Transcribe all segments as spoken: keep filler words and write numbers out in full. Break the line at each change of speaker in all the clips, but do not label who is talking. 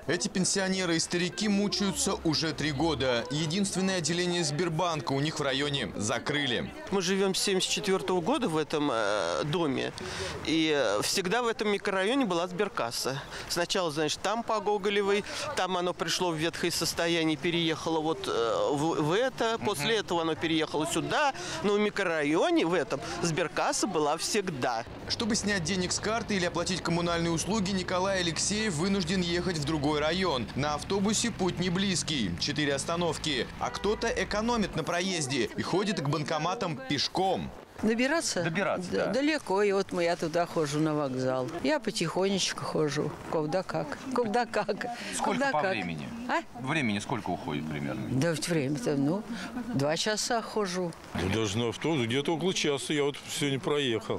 Эти пенсионеры и старики мучаются уже три года. Единственное отделение Сбербанка у них в районе закрыли.
Мы живем с семьдесят четвёртого года в этом э, доме. И всегда в этом микрорайоне была сберкасса. Сначала, знаешь, там по Гоголевой, там оно пришло в ветхое состояние, переехало вот э, в, в это. После этого оно переехало сюда. Но в микрорайоне в этом сберкасса была всегда.
Чтобы снять денег с карты или оплатить коммунальные услуги, Николай Алексеев вынужден ехать в другой район. На автобусе путь не близкий, четыре остановки. А кто-то экономит на проезде и ходит к банкоматам пешком.
Добираться?
Добираться,
да.
да.
Далеко, и вот мы, я туда хожу на вокзал. Я потихонечку хожу. Куда как. Куда как.
Сколько
Куда
по
как.
времени?
А?
Времени сколько уходит примерно?
Да ведь время-то, ну, два часа хожу.
Ну, даже на автобус где-то около часа. Я вот сегодня проехал.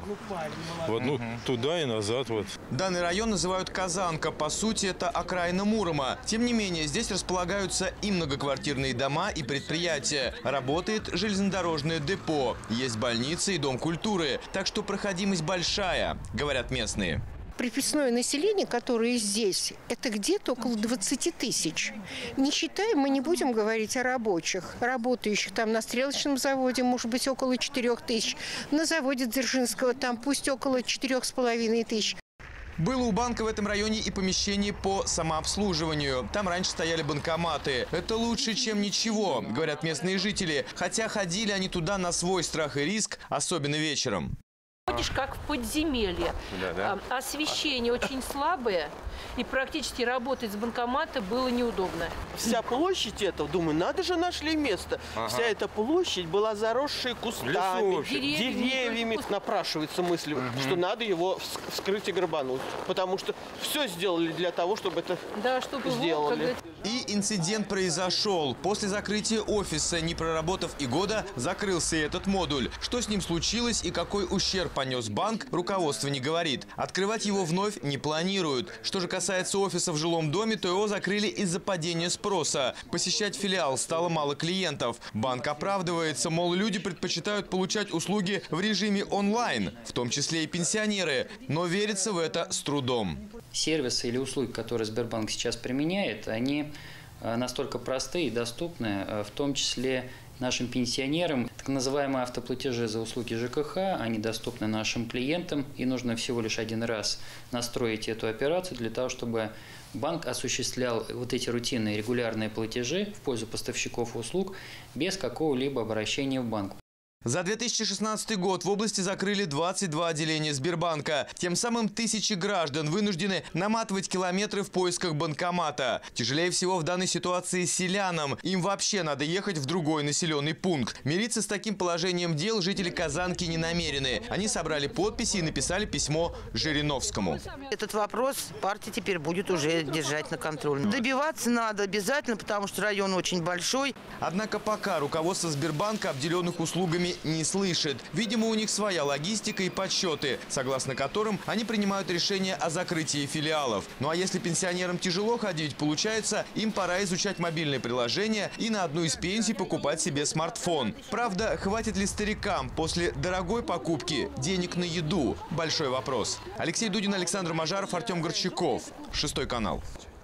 В одну туда и назад вот.
Данный район называют Казанка. По сути, это окраина Мурома. Тем не менее, здесь располагаются и многоквартирные дома, и предприятия. Работает железнодорожное депо. Есть больница и дом культуры. Так что проходимость большая, говорят местные.
Приписное население, которое здесь, это где-то около двадцати тысяч. Не считаем, мы не будем говорить о рабочих. Работающих там на стрелочном заводе, может быть, около четырех тысяч. На заводе Дзержинского там пусть около четырех с половиной тысяч.
Было у банка в этом районе и помещение по самообслуживанию. Там раньше стояли банкоматы. Это лучше, чем ничего, говорят местные жители. Хотя ходили они туда на свой страх и риск, особенно вечером.
Ходишь как в подземелье.
Да, да.
А, освещение очень слабое, и практически работать с банкомата было неудобно.
Вся площадь этого, думаю, надо же нашли место.
Ага.
Вся эта площадь была заросшая кустами,
Лесов.
Деревьями.
деревьями. Напрашивается мысль, угу. что надо его вскрыть и грабануть. Потому что все сделали для того, чтобы это
Да, чтобы
сделали.
Вот,
И инцидент произошел. После закрытия офиса, не проработав и года, закрылся и этот модуль. Что с ним случилось и какой ущерб понес банк, руководство не говорит. Открывать его вновь не планируют. Что же касается офиса в жилом доме, то его закрыли из-за падения спроса. Посещать филиал стало мало клиентов. Банк оправдывается, мол, люди предпочитают получать услуги в режиме онлайн, в том числе и пенсионеры. Но верится в это с трудом.
Сервисы или услуги, которые Сбербанк сейчас применяет, они настолько простые и доступны, в том числе нашим пенсионерам. Так называемые автоплатежи за услуги ЖКХ, они доступны нашим клиентам, и нужно всего лишь один раз настроить эту операцию для того, чтобы банк осуществлял вот эти рутинные регулярные платежи в пользу поставщиков услуг без какого-либо обращения в банк.
За две тысячи шестнадцатый год в области закрыли двадцать два отделения Сбербанка. Тем самым тысячи граждан вынуждены наматывать километры в поисках банкомата. Тяжелее всего в данной ситуации селянам. Им вообще надо ехать в другой населенный пункт. Мириться с таким положением дел жители Казанки не намерены. Они собрали подписи и написали письмо Жириновскому.
Этот вопрос партия теперь будет уже держать на контроле. Добиваться надо обязательно, потому что район очень большой.
Однако пока руководство Сбербанка обделенных услугами не слышит. Видимо, у них своя логистика и подсчеты, согласно которым они принимают решение о закрытии филиалов. Ну а если пенсионерам тяжело ходить, получается, им пора изучать мобильное приложение и на одну из пенсий покупать себе смартфон. Правда, хватит ли старикам после дорогой покупки денег на еду? Большой вопрос. Алексей Дудин, Александр Мажаров, Артем Горчаков. Шестой канал.